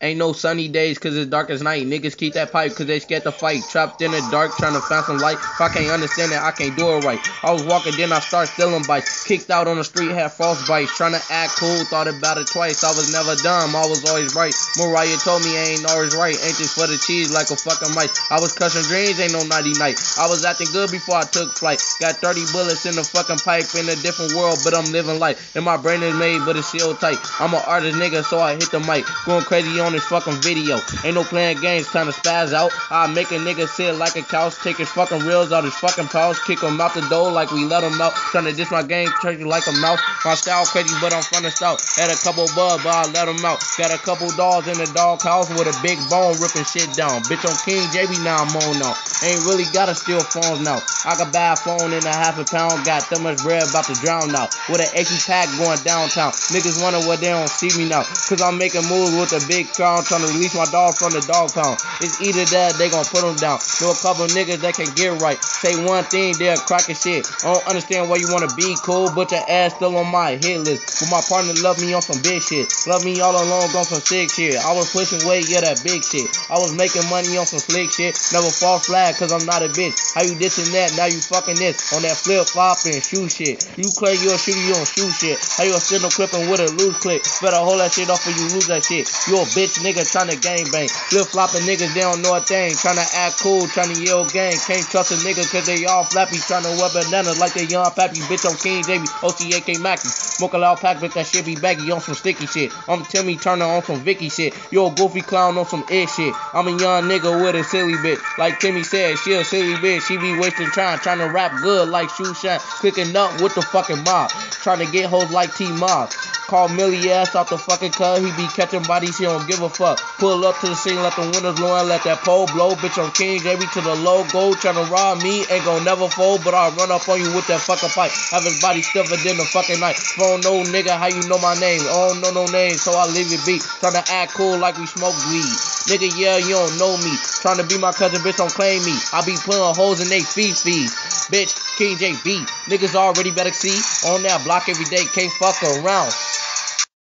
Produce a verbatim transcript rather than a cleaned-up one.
Ain't no sunny days cause it's dark as night. Niggas keep that pipe cause they scared to fight. Trapped in the dark trying to find some light. If I can't understand it, I can't do it right. I was walking, then I start stealing bikes. Kicked out on the street, had frostbite. Trying to act cool, thought about it twice. I was never dumb, I was always right. Mariah told me I ain't always right. Ain't this for the cheese like a fucking mice. I was cussing dreams, ain't no nighty night. I was acting good before I took flight. Got thirty bullets in the fucking pipe. In a different world, but I'm living life. And my brain is made, but it's still tight. I'm an artist, nigga, so I hit the mic. Going crazy on this fucking video. Ain't no playing games, trying to spaz out. I make a nigga sit like a couch. Take his fucking reels out his fucking pouch. Kick him out the door like we let him out. Trying to dish my game, treat you like a mouse. My style crazy, but I'm from the south. Had a couple bugs, but I let him out. Got a couple dogs in the dog house with a big bone ripping shit down. Bitch on King J B, now I'm on now. Ain't really gotta steal phones now. I can buy a phone in a half a pound. Got that much bread about to drown now. With an H E pack going downtown. Niggas wonder what they don't see me now. Cause I'm making moves with a big crown. Trying to release my dog from the dog pound. It's either that, they gon' put them down. Know a couple niggas that can get right. Say one thing, they'll crack a shit. I don't understand why you wanna be cool, but your ass still on my hit list. But my partner love me on some big shit. Love me all along on some sick shit. I was pushing weight, yeah, that big shit. I was making money on some slick shit. Never fall flat cause I'm not a bitch. How you dissing that, now you fucking this. On that flip flop and shoe shit. You claim you're a shooter, you don't shoot shit. How you a signal clipping with a loose clip? Better hold that shit off or you lose that shit. You a bitch nigga trying to gang bang. Flip flopping niggas, they don't know a thing. Trying to act cool, trying to yell gang. Can't trust a nigga cause they all flappy. Trying to wear bananas like they young pappy. Bitch on King J B, O C A K Mackie. Smoke a loud pack, but that shit be baggy on some sticky shit. I'm Timmy Turner on some Vicky shit. You a goofy clown on some ish shit. I'm a young nigga with a silly bitch. Like Timmy said, she a silly bitch. She be wasting time trying to rap good like Shoe Shine. Clicking up with the fucking mob. Trying to get hoes like T-Mob. Call Millie ass off the fucking cub. He be catching bodies, he don't give a fuck. Pull up to the scene, let the windows blow and let that pole blow. Bitch on King J B to the logo. Tryna rob me, ain't gon' never fold. But I'll run up on you with that fucking pipe. Have his body stiffer than the fucking night. If I don't know nigga, how you know my name? I don't know no name, so I leave it be. Tryna act cool like we smoke weed. Nigga, yeah, you don't know me. Tryna be my cousin, bitch, don't claim me. I be putting holes in they feet fees. Bitch, King J B. Niggas already better see. On that block every day, can't fuck around.